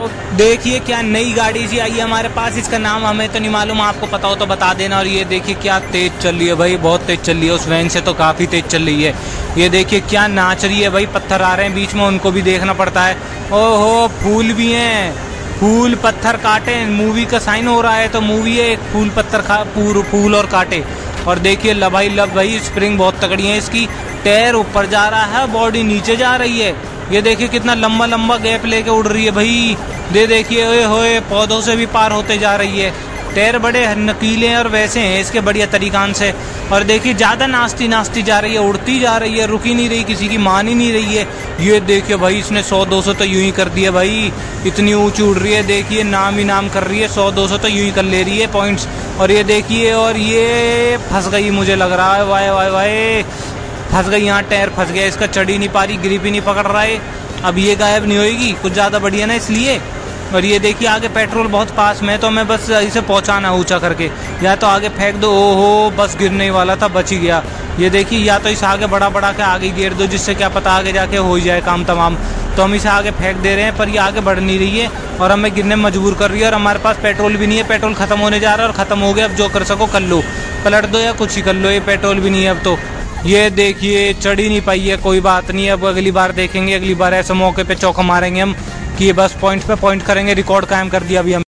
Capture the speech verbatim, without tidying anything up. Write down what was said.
देखिए क्या नई गाड़ी सी आई है हमारे पास, इसका नाम हमें तो नहीं मालूम, आपको पता हो तो बता देना। और ये देखिए क्या तेज चल रही है भाई, बहुत तेज चल रही है, उस वैन से तो काफ़ी तेज चल रही है। ये देखिए क्या नाच रही है भाई, पत्थर आ रहे हैं बीच में, उनको भी देखना पड़ता है। ओहो फूल भी हैं, फूल पत्थर काटे, मूवी का साइन हो रहा है तो मूवी है एक फूल पत्थर खा पूर फूल और काटे। और देखिए लब भाई लब भाई स्प्रिंग बहुत तगड़ी है इसकी, टायर ऊपर जा रहा है, बॉडी नीचे जा रही है। ये देखिए कितना लंबा लंबा गैप लेके उड़ रही है भाई, दे देखिए ओए होए पौधों से भी पार होते जा रही है। टायर बड़े नकीले और वैसे हैं इसके बढ़िया तरीकान से। और देखिए ज़्यादा नाचती नाचती जा रही है, उड़ती जा रही है, रुकी नहीं रही, किसी की मान ही नहीं रही है। ये देखिए भाई इसने सौ दो सौ तो यूं ही कर दिया भाई, इतनी ऊंची उड़ रही है, देखिए नाम ही नाम कर रही है, सौ दो सौ तो यूं ही कर ले रही है पॉइंट्स। और ये देखिए और ये फंस गई मुझे लग रहा है, वाह वाह वाह फंस गई यहाँ, टायर फंस गया इसका, चढ़ ही नहीं पा रही, ग्रिप ही नहीं पकड़ रहा है। अब ये गायब नहीं होएगी, कुछ ज़्यादा बढ़िया ना इसलिए। और ये देखिए आगे पेट्रोल बहुत पास में, तो मैं बस इसे पहुंचाना ऊंचा करके, या तो आगे फेंक दो, ओहो बस गिरने वाला था बच ही गया। ये देखिए या तो इसे आगे बड़ा बड़ा के आगे गिर दो, जिससे क्या पता आगे जाके हो जाए काम तमाम। तो हम इसे आगे फेंक दे रहे हैं पर ये आगे बढ़ नहीं रही है और हमें गिरने में मजबूर कर रही है। और हमारे पास पेट्रोल भी नहीं है, पेट्रोल खत्म होने जा रहा है और ख़त्म हो गया। अब जो कर सको कर लो, पलट दो या कुछ ही कर लो, ये पेट्रोल भी नहीं है अब तो। ये देखिए चढ़ ही नहीं पाई है, कोई बात नहीं, अब अगली बार देखेंगे, अगली बार ऐसे मौके पे चौका मारेंगे हम कि बस पॉइंट पे पॉइंट करेंगे। रिकॉर्ड कायम कर दिया अभी हम।